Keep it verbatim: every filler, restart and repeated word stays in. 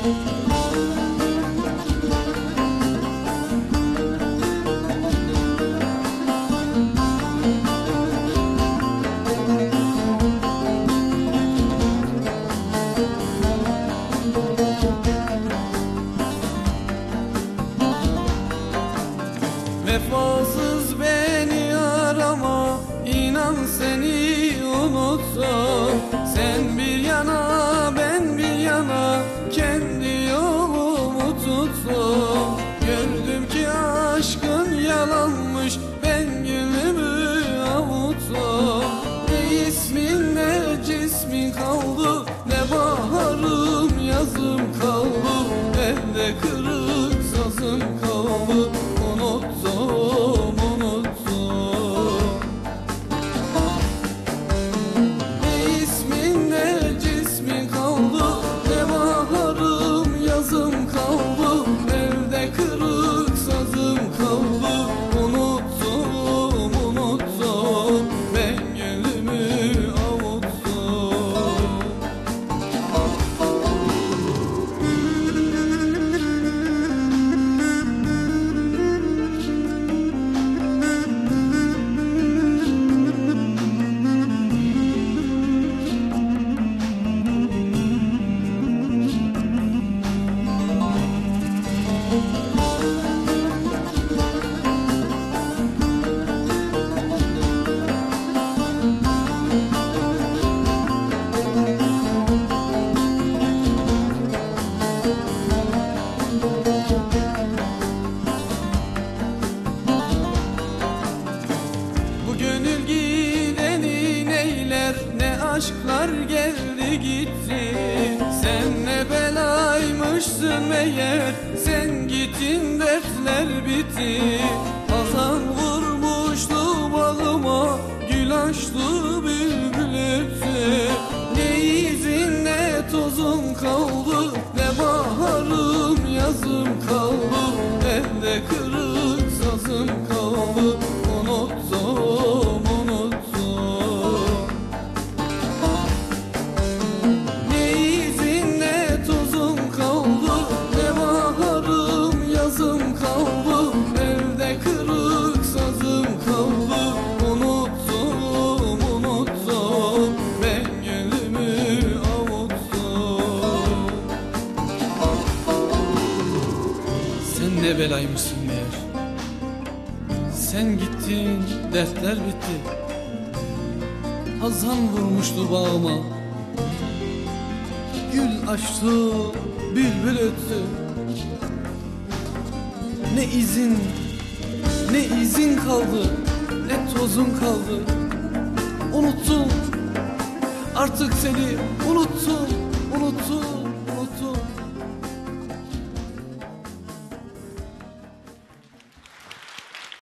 Vefasız beni arama, inan seni unuttum. Sen bir yana ben bir yana, kendi yolumu tuttum. Gördüm ki aşkın yalanmış, ben gönlümü avuttum. Ne ismin ne cismin kaldı, ne baharım yazım kaldı. Elde kırık sazım kaldı, unuttum, unuttum. Ne ismin ne cismin kaldı, ne baharım yazım kaldı. Elde kırık sazım kaldı, unuttum, unuttum. Ben gönlümü avuttum. Bu gönül gideni neyler, ne aşklar geldi gitti. Sen ne belaymışsın meğer, sen gittin dertler bitti. Hazan vurmuştu bağıma, gül açtı bülbül öttü. Ne izin ne tozum kaldı, ne baharım yazım kaldı. Elde kırık sazım kaldı, unuttum, unuttum. Ne izin ne tozum kaldı, ne baharım yazım kaldı. Elde kırık sazım kaldı, unuttum, unuttum. Ben gönlümü avuttum. Sen ne belaymışsın meğer, sen gittin dertler bitti. Hazan vurmuştu bağıma, gül açtı bülbül öttü. Ne izin ne izin kaldı, ne tozun kaldı. Unuttum, artık seni unuttum, unuttum, unuttum.